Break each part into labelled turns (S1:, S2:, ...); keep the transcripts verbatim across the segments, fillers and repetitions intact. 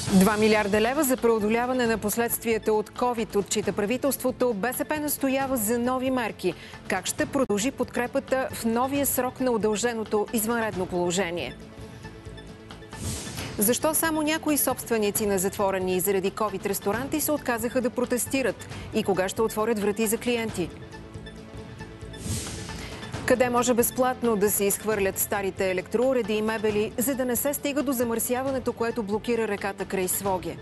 S1: два милиарда лева за преодоляване на последствията от ковид отчита правителството. БСП настоява за нови мерки. Как ще продължи подкрепата в новия срок на удълженото извънредно положение? Защо само някои собственици на затворени заради ковид ресторанти се отказаха да протестират? И кога ще отворят врати за клиенти? Къде може безплатно да се изхвърлят старите електроуреди и мебели, за да не се стига до замърсяването, което блокира реката край Своге?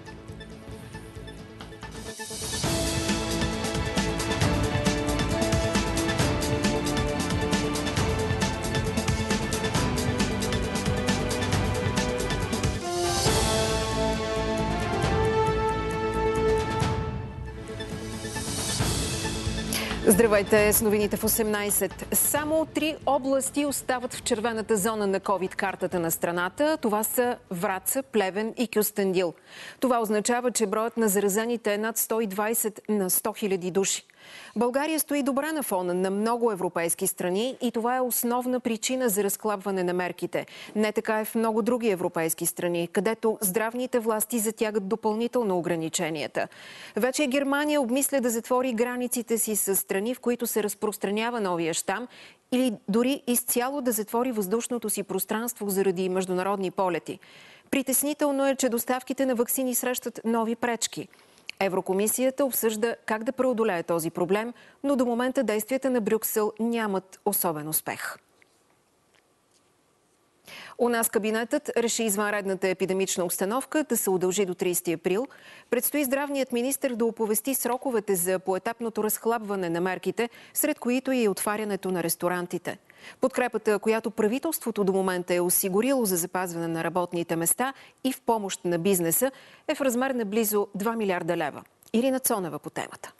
S1: Здравейте с новините в осемнайсет. Само три области остават в червената зона на ковид-картата на страната. Това са Враца, Плевен и Кюстендил. Това означава, че броят на заразените е над сто и двайсет на сто хиляди души. България стои добре на фона на много европейски страни и това е основна причина за разхлабване на мерките. Не така е в много други европейски страни, където здравните власти затягат допълнително ограниченията. Вече Германия обмисля да затвори границите си с страни, в които се разпространява новия щам, или дори изцяло да затвори въздушното си пространство заради международни полети. Притеснително е, че доставките на ваксини срещат нови пречки. Еврокомисията обсъжда как да преодолее този проблем, но до момента действията на Брюксел нямат особен успех. У нас кабинетът реши извънредната епидемична обстановка да се удължи до трийсети април. Предстои здравният министър да оповести сроковете за поетапното разхлабване на мерките, сред които и отварянето на ресторантите. Подкрепата, която правителството до момента е осигурило за запазване на работните места и в помощ на бизнеса, е в размер на близо два милиарда лева. Ирина Цонева по темата.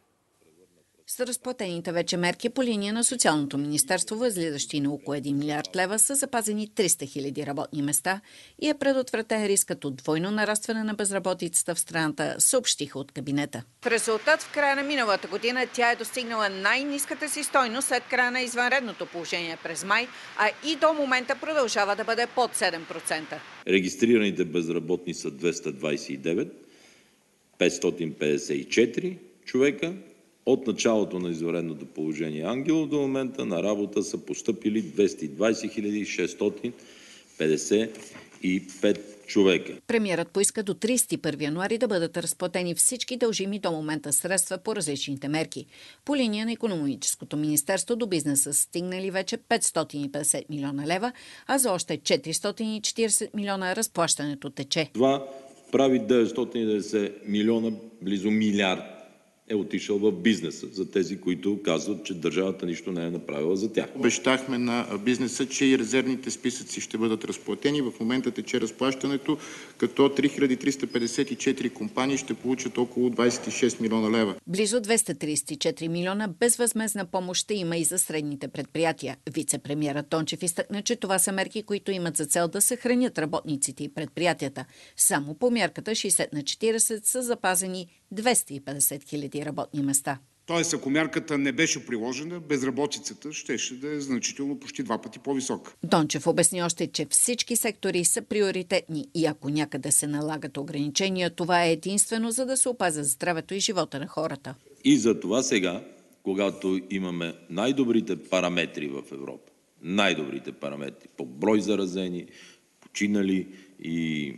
S2: С разплатените вече мерки по линия на Социалното министерство, възлизащи на около един милиард лева, са запазени триста хиляди работни места и е предотвратен рискът от двойно нарастване на безработицата в страната, съобщиха от кабинета. В резултат в края на миналата година тя е достигнала най-ниската си стойност след края на извънредното положение през май, а и до момента продължава да бъде под седем процента.
S3: Регистрираните безработни са двеста двайсет и девет хиляди петстотин петдесет и четири човека. От началото на извънредното положение Ангелов до момента на работа са постъпили двеста и двайсет хиляди шестстотин петдесет и пет човека.
S2: Премиерът поиска до трийсет и първи януари да бъдат разплатени всички дължими до момента средства по различните мерки. По линия на Икономическото министерство до бизнеса стигнали вече петстотин и петдесет милиона лева, а за още четиристотин и четирийсет милиона разплащането тече.
S3: Това прави деветстотин и деветдесет милиона, близо милиард. Е отишъл в бизнеса за тези, които казват, че държавата нищо не е направила за тях.
S4: Обещахме на бизнеса, че и резервните списъци ще бъдат разплатени. В момента тече разплащането, като три хиляди триста петдесет и четири компании ще получат около двайсет и шест милиона лева.
S2: Близо двеста трийсет и четири милиона безвъзмездна помощ ще има и за средните предприятия. Вице-премиерът Тончев изтъкна, че това са мерки, които имат за цел да съхранят работниците и предприятията. Само по мярката шейсет на четирийсет са запазени двеста и петдесет хиляди работни места.
S5: Тоест, ако мярката не беше приложена, безработицата щеше да е значително почти два пъти по-висока.
S2: Дончев обясни още, че всички сектори са приоритетни и ако някъде се налагат ограничения, това е единствено за да се опазят здравето и живота на хората.
S3: И за това сега, когато имаме най-добрите параметри в Европа, най-добрите параметри по брой заразени, починали и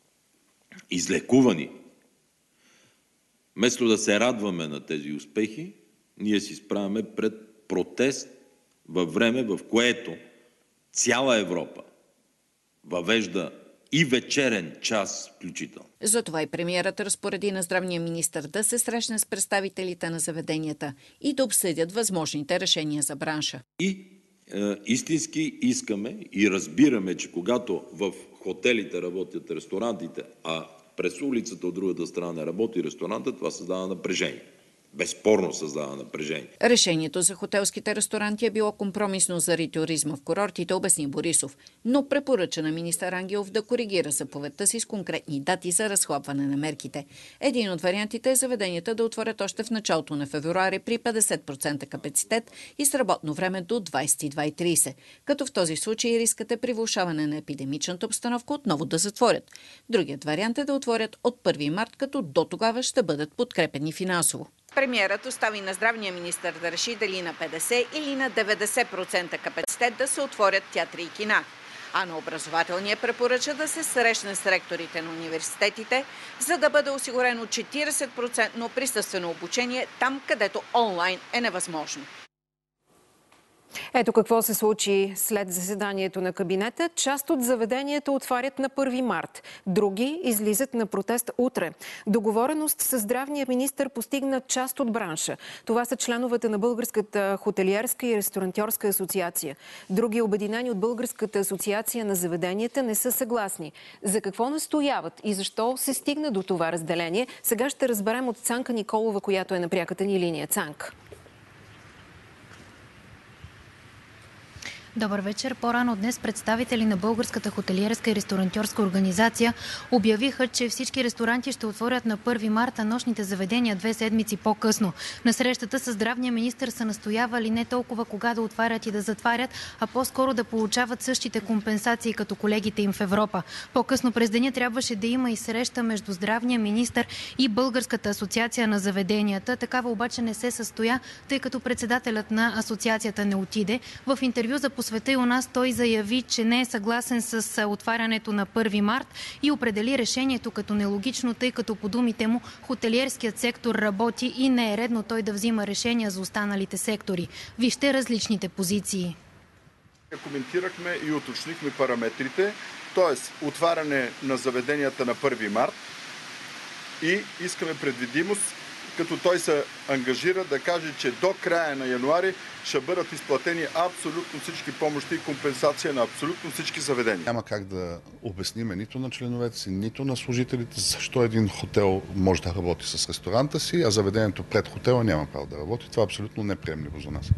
S3: излекувани, вместо да се радваме на тези успехи, ние си справяме пред протест във време, в което цяла Европа въвежда и вечерен час включително.
S2: Затова и премиерът разпореди на здравния министър да се срещне с представителите на заведенията и да обсъдят възможните решения за бранша.
S3: И е, истински искаме и разбираме, че когато в хотелите работят ресторантите, а през улицата от другата страна не работи ресторанта, това създава напрежение. безспорно създава напрежение.
S2: Решението за хотелските ресторанти е било компромисно заради туризма в курортите, обясни Борисов, но препоръча на министър Ангелов да коригира заповедта си с конкретни дати за разхлабване на мерките. Един от вариантите е заведенията да отворят още в началото на февруари при петдесет процента капацитет и с работно време до двадесет и две и тридесет, като в този случай рискът е при влошаване на епидемичната обстановка отново да затворят. Другият вариант е да отворят от първи март, като до тогава ще бъдат подкрепени финансово. Премиерът остави на здравния министър да реши дали на петдесет или на деветдесет процента капацитет да се отворят театри и кина. А на образователния препоръча да се срещне с ректорите на университетите, за да бъде осигурено четиридесет процента присъствено обучение там, където онлайн е невъзможно.
S1: Ето какво се случи след заседанието на кабинета. Част от заведенията отварят на първи март. Други излизат на протест утре. Договореност с здравния министър постигна част от бранша. Това са членовете на Българската хотелиерска и ресторантьорска асоциация. Други, обединени от Българската асоциация на заведенията, не са съгласни. За какво настояват и защо се стигна до това разделение, сега ще разберем от Цанка Николова, която е на пряката ни линия. Цанка.
S6: Добър вечер. По-рано днес представители на Българската хотелиерска и ресторантьорска организация обявиха, че всички ресторанти ще отворят на първи март, а нощните заведения две седмици по-късно. На срещата с здравния министър са настоявали не толкова кога да отварят и да затварят, а по-скоро да получават същите компенсации като колегите им в Европа. По-късно през деня трябваше да има и среща между здравния министър и Българската асоциация на заведенията. Такава обаче не се състоя, тъй като председателят на асоциацията не отиде. В интервю за По света и у нас той заяви, че не е съгласен с отварянето на първи март и определи решението като нелогично, тъй като по думите му хотелиерският сектор работи и не е редно той да взима решения за останалите сектори. Вижте различните позиции.
S7: Коментирахме и уточнихме параметрите, т.е. отваряне на заведенията на първи март и искаме предвидимост, като той се ангажира да каже, че до края на януари ще бъдат изплатени абсолютно всички помощи и компенсация на абсолютно всички заведения.
S8: Няма как да обясним нито на членовете си, нито на служителите, защо един хотел може да работи с ресторанта си, а заведението пред хотела няма право да работи. Това е абсолютно неприемливо за нас.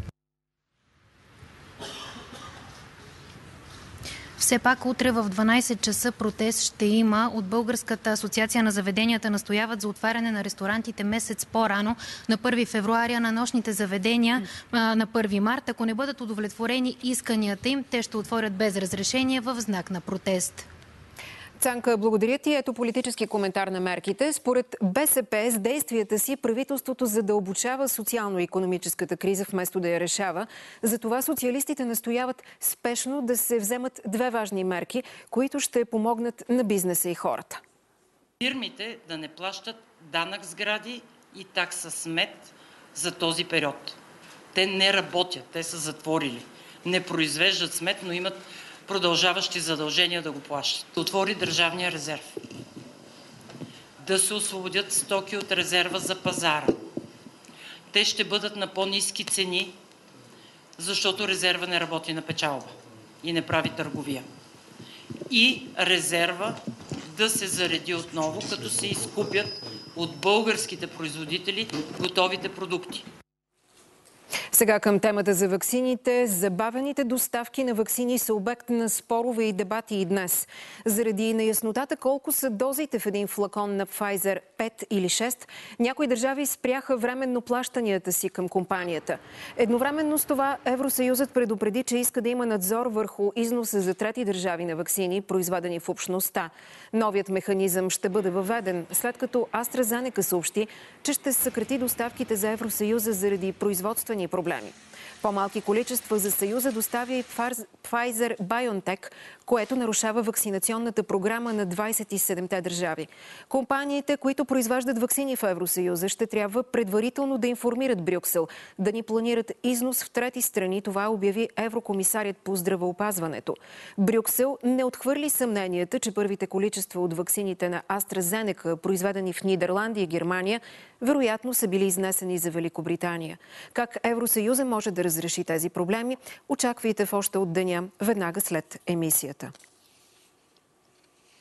S6: Все пак утре в дванадесет часа протест ще има. От Българската асоциация на заведенията настояват за отваряне на ресторантите месец по-рано, на първи февруари, на нощните заведения на първи март. Ако не бъдат удовлетворени исканията им, те ще отворят без разрешение в знак на протест.
S1: Цанка, благодаря ти. Ето политически коментар на мерките. Според БСП с действията си правителството задълбочава социално-икономическата криза вместо да я решава. Затова социалистите настояват спешно да се вземат две важни мерки, които ще помогнат на бизнеса и хората.
S9: Фирмите да не плащат данък сгради и такса смет за този период. Те не работят, те са затворили. Не произвеждат смет, но имат продължаващи задължения да го плащат. Да отвори държавния резерв. Да се освободят стоки от резерва за пазара. Те ще бъдат на по-ниски цени, защото резерва не работи на печалба и не прави търговия. И резерва да се зареди отново, като се изкупят от българските производители готовите продукти.
S1: Сега към темата за ваксините. Забавените доставки на ваксини са обект на спорове и дебати и днес. Заради неяснотата колко са дозите в един флакон на Pfizer, пет или шест, някои държави спряха временно плащанията си към компанията. Едновременно с това Евросъюзът предупреди, че иска да има надзор върху износа за трети държави на ваксини, произведени в общността. Новият механизъм ще бъде въведен, след като AstraZeneca съобщи, че ще съкрати доставките за Евросъюза заради производствени проблеми. По-малки количества за Съюза доставя и Pfizer-BioNTech, което нарушава вакцинационната програма на двадесет и седемте държави. Компаниите, които произвеждат ваксини в Евросъюза, ще трябва предварително да информират Брюксел, да ни планират износ в трети страни. Това обяви еврокомисарят по здравеопазването. Брюксел не отхвърли съмненията, че първите количества от ваксините на AstraZeneca, произведени в Нидерландия и Германия, вероятно са били изнесени за Великобритания. Как Евросъюза може да разреши тези проблеми, очаквайте в още от деня, веднага след емисията.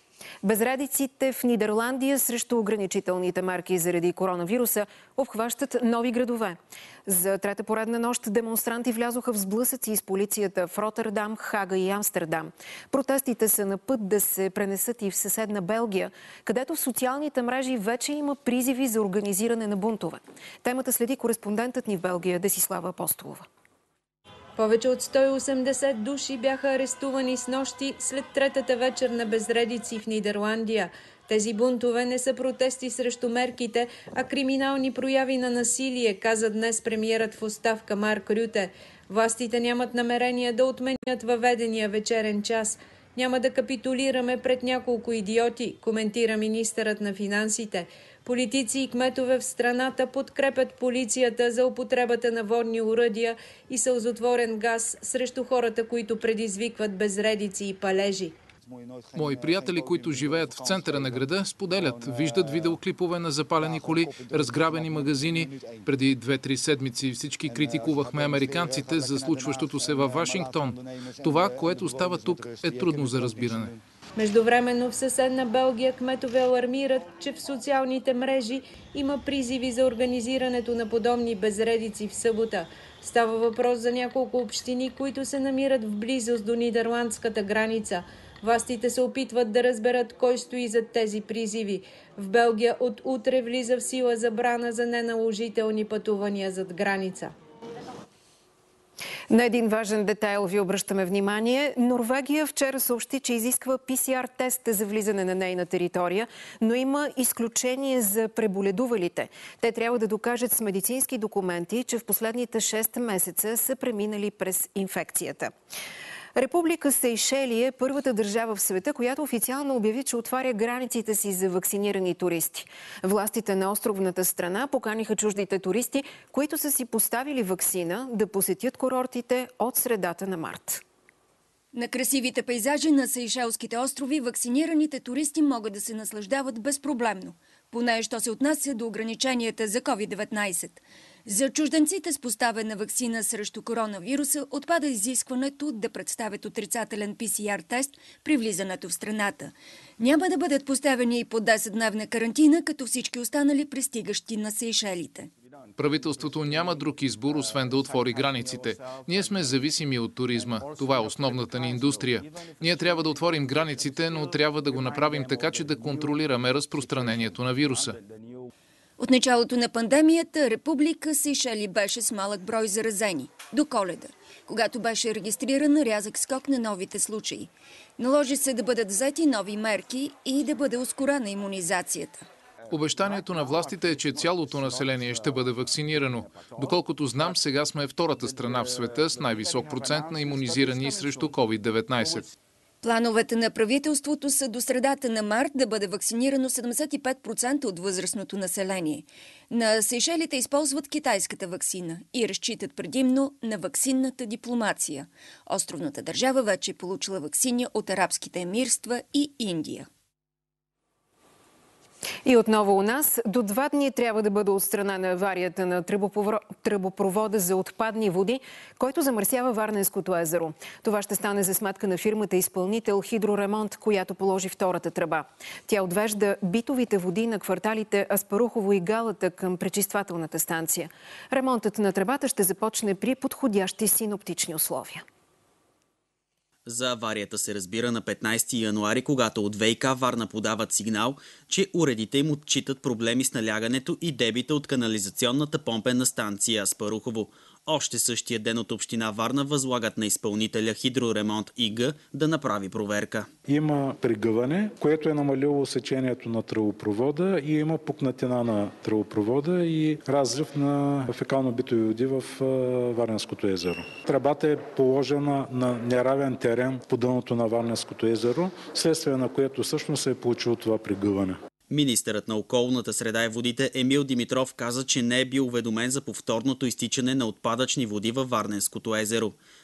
S1: Безредиците в Нидерландия срещу ограничителните мерки заради коронавируса обхващат нови градове. За трета поредна нощ демонстранти влязоха в сблъсъци с полицията в Ротердам, Хага и Амстердам. Протестите са на път да се пренесат и в съседна Белгия, където в социалните мрежи вече има призиви за организиране на бунтове. Темата следи кореспондентът ни в Белгия Десислава Апостолова.
S10: Повече от сто и осемдесет души бяха арестувани с нощи след третата вечер на безредици в Нидерландия. Тези бунтове не са протести срещу мерките, а криминални прояви на насилие, каза днес премиерът в оставка Марк Рюте. Властите нямат намерение да отменят въведения вечерен час. Няма да капитулираме пред няколко идиоти, коментира министърът на финансите. Политици и кметове в страната подкрепят полицията за употребата на водни оръдия и сълзотворен газ срещу хората, които предизвикват безредици и палежи.
S11: Мои приятели, които живеят в центъра на града, споделят, виждат видеоклипове на запалени коли, разграбени магазини. Преди две-три седмици всички критикувахме американците за случващото се във Вашингтон. Това, което става тук, е трудно за разбиране.
S10: Междувременно в съседна Белгия кметове алармират, че в социалните мрежи има призиви за организирането на подобни безредици в събота. Става въпрос за няколко общини, които се намират в близост до нидерландската граница. Властите се опитват да разберат кой стои зад тези призиви. В Белгия от утре влиза в сила забрана за неналожителни пътувания зад граница.
S1: На един важен детайл ви обръщаме внимание. Норвегия вчера съобщи, че изисква пи си ар тест за влизане на нейна територия, но има изключение за преболедувалите. Те трябва да докажат с медицински документи, че в последните шест месеца са преминали през инфекцията. Република Сейшели е първата държава в света, която официално обяви, че отваря границите си за вакцинирани туристи. Властите на островната страна поканиха чуждите туристи, които са си поставили ваксина, да посетят курортите от средата на март.
S12: На красивите пейзажи на Сейшелските острови вакцинираните туристи могат да се наслаждават безпроблемно, поне що се отнася до ограниченията за ковид деветнайсет. За чужденците с поставена ваксина срещу коронавируса отпада изискването да представят отрицателен пи си ар тест при влизането в страната. Няма да бъдат поставени и по десетдневна карантина, като всички останали пристигащи на Сейшелите.
S11: Правителството няма друг избор, освен да отвори границите. Ние сме зависими от туризма. Това е основната ни индустрия. Ние трябва да отворим границите, но трябва да го направим така, че да контролираме разпространението на вируса.
S12: От началото на пандемията Република Сейшели беше с малък брой заразени. До Коледа, когато беше регистриран рязък скок на новите случаи. Наложи се да бъдат взети нови мерки и да бъде ускорена имунизацията.
S11: Обещанието на властите е, че цялото население ще бъде вакцинирано. Доколкото знам, сега сме втората страна в света с най-висок процент на имунизирани срещу ковид деветнайсет.
S12: Плановете на правителството са до средата на март да бъде вакцинирано седемдесет и пет процента от възрастното население. На Сейшелите използват китайската ваксина и разчитат предимно на ваксинната дипломация. Островната държава вече е получила ваксини от Арабските емирства и Индия.
S1: И отново у нас. До два дни трябва да бъде отстранена аварията на тръбопровода за отпадни води, който замърсява Варненското езеро. Това ще стане за сметка на фирмата изпълнител Хидроремонт, която положи втората тръба. Тя отвежда битовите води на кварталите Аспарухово и Галата към пречиствателната станция. Ремонтът на тръбата ще започне при подходящи синоптични условия.
S13: За аварията се разбира на петнайсети януари, когато от ВиК Варна подават сигнал, че уредите им отчитат проблеми с налягането и дебита от канализационната помпена станция Аспарухово. Още същия ден от община Варна възлагат на изпълнителя Хидроремонт ИГ да направи проверка.
S14: Има пригъване, което е намалило сечението на тръбопровода и има пукнатина на тръбопровода и разрив на фекално-битови води в Варненското езеро. Тръбата е положена на неравен терен по дъното на Варненското езеро, следствие на което всъщност се е получило това пригъване.
S13: Министърът на околната среда и водите Емил Димитров каза, че не е бил уведомен за повторното изтичане на отпадъчни води във Варненското езеро.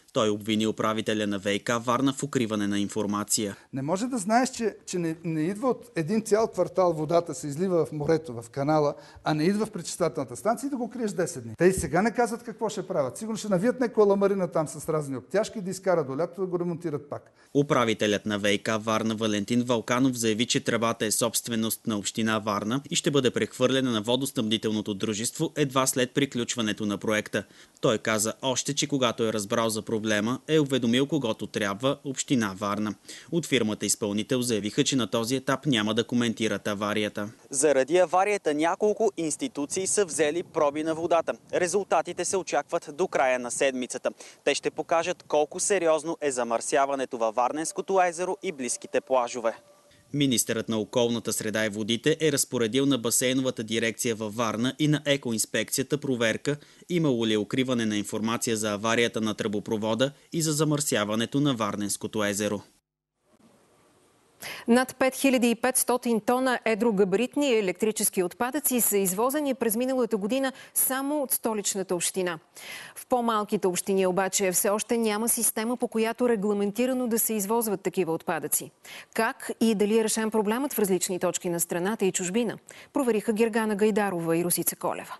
S13: Той обвини управителя на ВиК Варна в укриване на информация.
S15: Не може да знаеш, че, че не, не идва от един цял квартал водата, се излива в морето, в канала, а не идва в пречиствателната станция и да го криеш десет дни. Те и сега не казват какво ще правят. Сигурно ще навият някоя ламарина там с разни обтяжки да изкара до лято да го ремонтират пак.
S13: Управителят на ВиК Варна Валентин Вълканов заяви, че тръбата е собственост на община Варна и ще бъде прехвърлена на водоснабдителното дружество едва след приключването на проекта. Той каза още, че когато е разбрал за проблема, е уведомил когото трябва община Варна. От фирмата изпълнител заявиха, че на този етап няма да коментират аварията.
S16: Заради аварията няколко институции са взели проби на водата. Резултатите се очакват до края на седмицата. Те ще покажат колко сериозно е замърсяването във Варненското езеро и близките плажове.
S13: Министърът на околната среда и водите е разпоредил на басейновата дирекция във Варна и на екоинспекцията проверка имало ли укриване на информация за аварията на тръбопровода и за замърсяването на Варненското езеро.
S1: Над пет хиляди и петстотин тона едрогабаритни електрически отпадъци са извозени през миналата година само от столичната община. В по-малките общини обаче все още няма система, по която регламентирано да се извозват такива отпадъци. Как и дали е решен проблемът в различни точки на страната и чужбина, провериха Гергана Гайдарова и Русица Колева.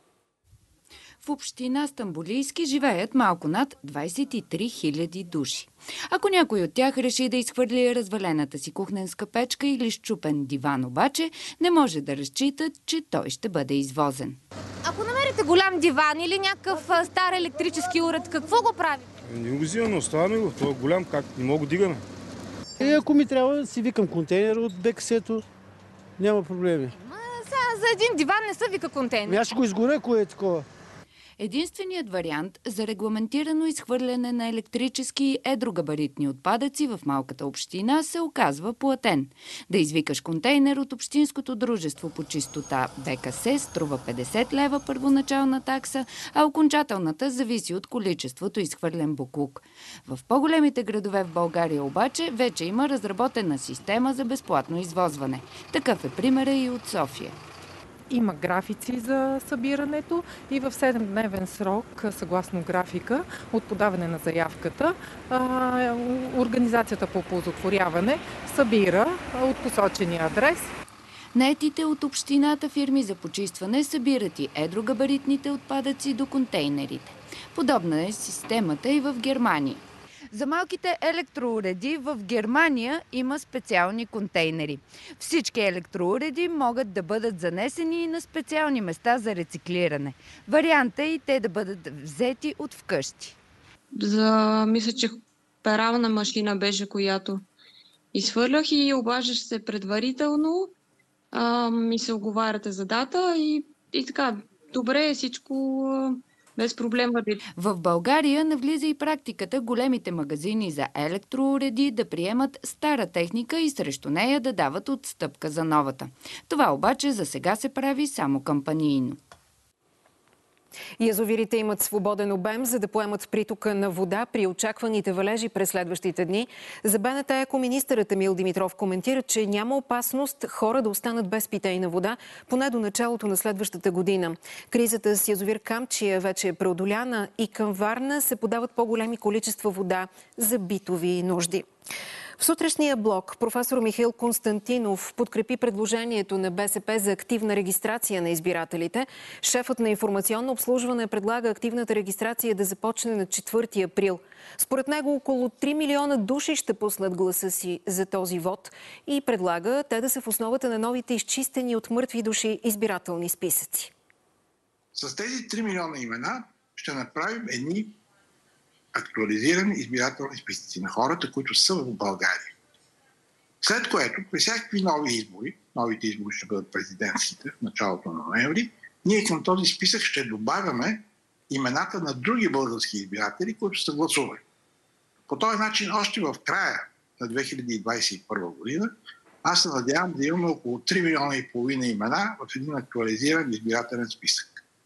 S17: В община Стамболийски живеят малко над двадесет и три хиляди души. Ако някой от тях реши да изхвърли развалената си кухненска печка или счупен диван обаче, не може да разчитат, че той ще бъде извозен.
S18: Ако намерите голям диван или някакъв стар електрически уред, какво го прави?
S19: Не го взимаме, оставаме го. Това е голям, как не мога го дигаме.
S20: И ако ми трябва, си викам контейнер от БКС-то, няма проблеми.
S18: Ма, сега за един диван не се вика контейнер.
S20: Аз ще го изгоря, кое е такова.
S17: Единственият вариант за регламентирано изхвърляне на електрически и едрогабаритни отпадъци в малката община се оказва платен. Да извикаш контейнер от Общинското дружество по чистота БКС струва петдесет лева първоначална такса, а окончателната зависи от количеството изхвърлен боклук. В по-големите градове в България обаче вече има разработена система за безплатно извозване. Такъв е примера и от София.
S21: Има графици за събирането и в седемдневен срок, съгласно графика от подаване на заявката, организацията по оползотворяване събира от посочения адрес.
S17: Наетите от общината фирми за почистване събират и едрогабаритните отпадъци до контейнерите. Подобна е системата и в Германия.
S22: За малките електроуреди в Германия има специални контейнери. Всички електроуреди могат да бъдат занесени на специални места за рециклиране. Вариантът е и те да бъдат взети от вкъщи.
S23: За, мисля, че перална машина беше, която изхвърлях и обаждаш се предварително, а, ми се оговаряте за дата и, и така, добре е всичко... без проблема.
S17: В България навлиза и практиката големите магазини за електроуреди да приемат стара техника и срещу нея да дават отстъпка за новата. Това обаче за сега се прави само кампанийно.
S1: Язовирите имат свободен обем, за да поемат притока на вода при очакваните валежи през следващите дни. За БНТ екоминистърът Емил Димитров коментира, че няма опасност хора да останат без питейна вода, поне до началото на следващата година. Кризата с язовир Камчия вече е преодоляна и към Варна се подават по-големи количества вода за битови нужди. В сутрешния блок професор Михаил Константинов подкрепи предложението на БСП за активна регистрация на избирателите. Шефът на информационно обслужване предлага активната регистрация да започне на четвърти април. Според него около три милиона души ще пуснат гласа си за този вод и предлага те да са в основата на новите изчистени от мъртви души избирателни списъци.
S24: С тези три милиона имена ще направим едни актуализирани избирателни списъци на хората, които са в България. След което, при всякакви нови избори, новите избори ще бъдат президентските в началото на ноември, ние към този списък ще добавяме имената на други български избиратели, които са гласували. По този начин, още в края на две хиляди двадесет и първа година, аз се надявам да имаме около три милиона и половина имена в един актуализиран избирателен списък.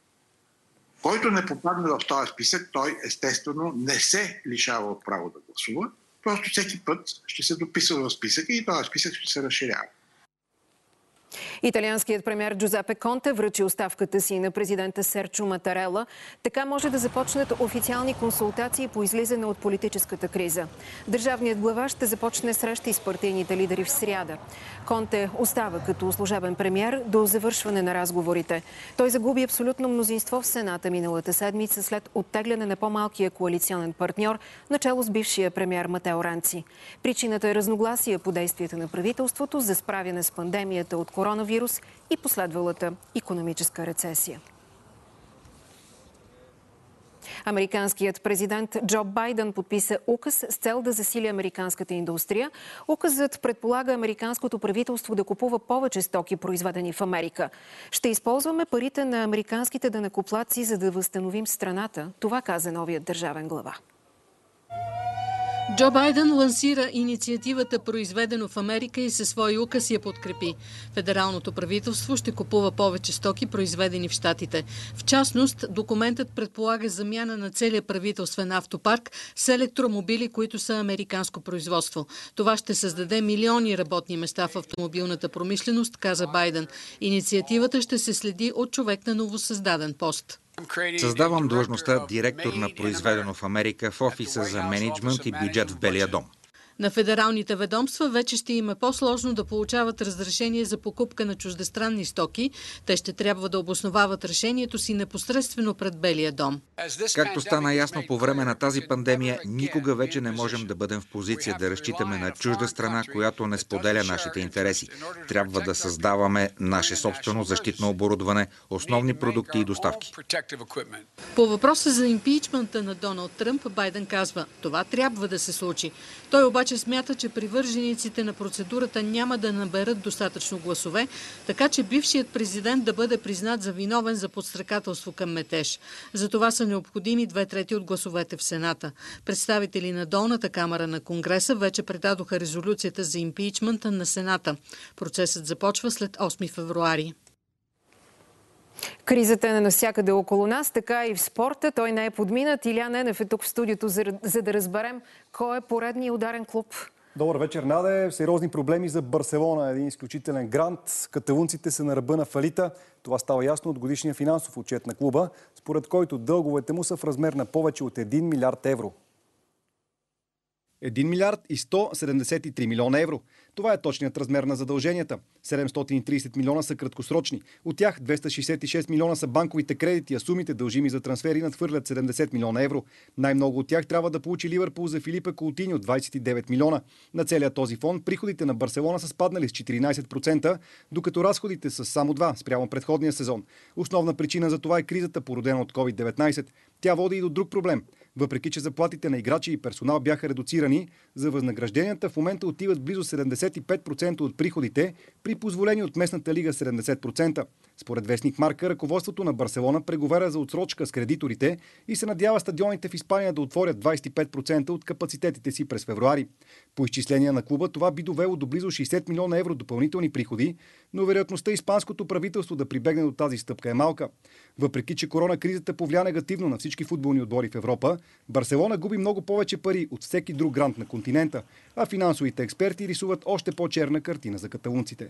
S24: Който не попадне в този списък, той естествено не се лишава от право да гласува. Просто всеки път ще се дописва в списъка и този списък ще се разширява.
S1: Италианският премиер Джузепе Конте връчи оставката си на президента Серджо Матарела. Така може да започнат официални консултации по излизане от политическата криза. Държавният глава ще започне срещи с партийните лидери в сряда. Конте остава като служебен премиер до завършване на разговорите. Той загуби абсолютно мнозинство в Сената миналата седмица след оттегляне на по-малкия коалиционен партньор, начало с бившия премиер Матео Ранци. Причината е разногласие по действията на правителството за справяне с пандемията от коронавирус и последвалата икономическа рецесия. Американският президент Джо Байден подписа указ с цел да засили американската индустрия. Указът предполага американското правителство да купува повече стоки, произведени в Америка. Ще използваме парите на американските данъкоплатци, за да възстановим страната. Това каза новият държавен глава.
S2: Джо Байден лансира инициативата "Произведено в Америка" и със свой указ я подкрепи. Федералното правителство ще купува повече стоки, произведени в щатите. В частност, документът предполага замяна на целия правителствен автопарк с електромобили, които са американско производство. Това ще създаде милиони работни места в автомобилната промишленост, каза Байден. Инициативата ще се следи от човек на новосъздаден пост.
S3: Създавам длъжността директор на "Произведено в Америка" в офиса за мениджмънт и бюджет в Белия дом.
S2: На федералните ведомства вече ще им е по-сложно да получават разрешение за покупка на чуждестранни стоки. Те ще трябва да обосновават решението си непосредствено пред Белия дом.
S3: Както стана ясно по време на тази пандемия, никога вече не можем да бъдем в позиция да разчитаме на чужда страна, която не споделя нашите интереси. Трябва да създаваме наше собствено защитно оборудване, основни продукти и доставки.
S2: По въпроса за импичмента на Доналд Тръмп, Байден казва: това трябва да се случи. Той обаче смята, че привържениците на процедурата няма да наберат достатъчно гласове, така че бившият президент да бъде признат за виновен за подстрекателство към метеж. За това са необходими две трети от гласовете в Сената. Представители на долната камара на Конгреса вече предадоха резолюцията за импичмента на Сената. Процесът започва след осми февруари.
S1: Кризата е навсякъде около нас, така и в спорта. Той не е подминат. Илян Енев е тук в студиото, за, за да разберем кой е поредният ударен клуб.
S4: Добър вечер, Наде. Сериозни проблеми за Барселона. Един изключителен грант. Каталунците са на ръба на фалита. Това става ясно от годишния финансов отчет на клуба, според който дълговете му са в размер на повече от един милиард евро. един милиард и сто седемдесет и три милиона евро. Това е точният размер на задълженията. седемстотин и тридесет милиона са краткосрочни. От тях двеста шейсет и шест милиона са банковите кредити, а сумите дължими за трансфери надхвърлят седемдесет милиона евро. Най-много от тях трябва да получи Ливърпул за Филипе Коутиньо двадесет и девет милиона. На целия този фон приходите на Барселона са спаднали с четиринадесет процента, докато разходите са само два спрямо предходния сезон. Основна причина за това е кризата, породена от ковид деветнадесет. Тя води и до друг проблем. Въпреки че заплатите на играчи и персонал бяха редуцирани, за възнагражденията в момента отиват близо седемдесет и пет процента от приходите, при позволени от местната лига седемдесет процента. Според вестник Марка, ръководството на Барселона преговаря за отсрочка с кредиторите и се надява стадионите в Испания да отворят двадесет и пет процента от капацитетите си през февруари. По изчисления на клуба това би довело до близо шейсет милиона евро допълнителни приходи, но вероятността испанското правителство да прибегне до тази стъпка е малка. Въпреки че коронакризата повлия негативно на всички футболни отбори в Европа, Барселона губи много повече пари от всеки друг грант на континента, а финансовите експерти рисуват още по-черна картина за каталунците.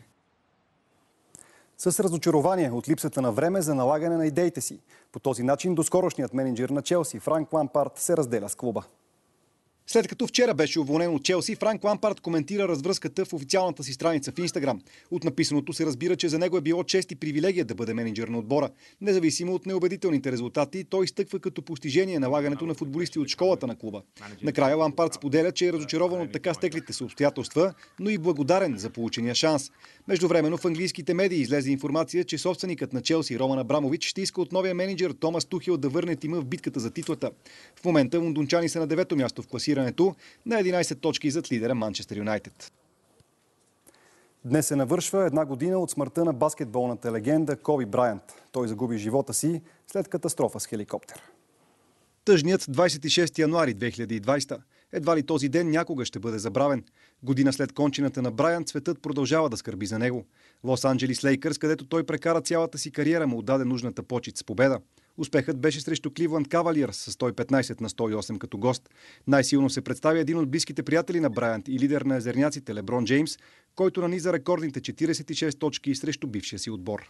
S4: С разочарование от липсата на време за налагане на идеите си. По този начин доскорошният мениджър на Челси Франк Лампард се разделя с клуба. След като вчера беше уволнен от Челси, Франк Лампард коментира развръзката в официалната си страница в Инстаграм. От написаното се разбира, че за него е било чест и привилегия да бъде мениджър на отбора. Независимо от неубедителните резултати, той изтъква като постижение налагането на футболисти от школата на клуба. Накрая Лампард споделя, че е разочарован от така стеклите се обстоятелства, но и благодарен за получения шанс. Междувременно в английските медии излезе информация, че собственикът на Челси Роман Абрамович ще иска от новия мениджър Томас Тухел да върне тима в битката за титлата. В момента лондончани са на девето място в класирането, на единадесет точки зад лидера Манчестър Юнайтед. Днес се навършва една година от смъртта на баскетболната легенда Коби Брайант. Той загуби живота си след катастрофа с хеликоптер. Тъжният двадесет и шести януари две хиляди и двадесета. Едва ли този ден някога ще бъде забравен. Година след кончината на Брайант, светът продължава да скърби за него. Лос Анджелис Лейкърс, където той прекара цялата си кариера, му отдаде нужната почит с победа. Успехът беше срещу Кливланд Кавалиърс с сто и петнадесет на сто и осем като гост. Най-силно се представи един от близките приятели на Брайант и лидер на езерняците Леброн Джеймс, който наниза рекордните четиридесет и шест точки срещу бившия си отбор.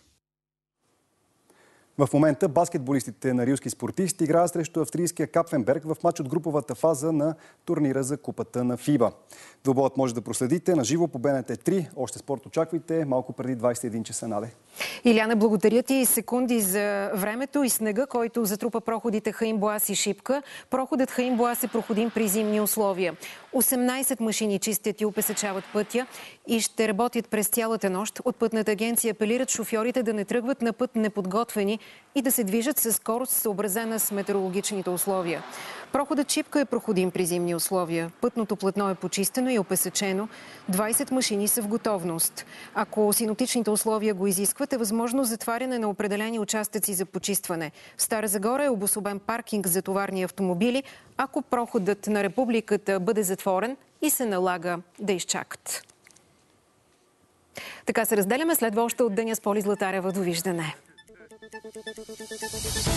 S4: В момента баскетболистите на рилски спортисти играят срещу австрийския Капфенберг в матч от груповата фаза на турнира за купата на ФИБА. Двубоят може да проследите на живо по Б Н Т три. Още спорт очаквайте малко преди двадесет и един часа, Наде.
S1: Иляна, благодаря ти секунди за времето и снега, който затрупа проходите Хаин-Боас и Шипка. Проходът Хаин-Боас е проходим при зимни условия. осемнадесет машини чистят и опесечават пътя и ще работят през цялата нощ. От пътната агенция апелират шофьорите да не тръгват на път неподготвени и да се движат със скорост, съобразена с метеорологичните условия. Проходът Шипка е проходим при зимни условия. Пътното платно е почистено и опесечено. двадесет машини са в готовност. Ако синоптичните условия го изискват, е възможно затваряне на определени участъци за почистване. В Стара Загора е обособен паркинг за товарни автомобили, ако проходът на Републиката бъде затворен и се налага да изчакат. Така се разделяме. Следва още от деня с Поли Златарева. Довиждане.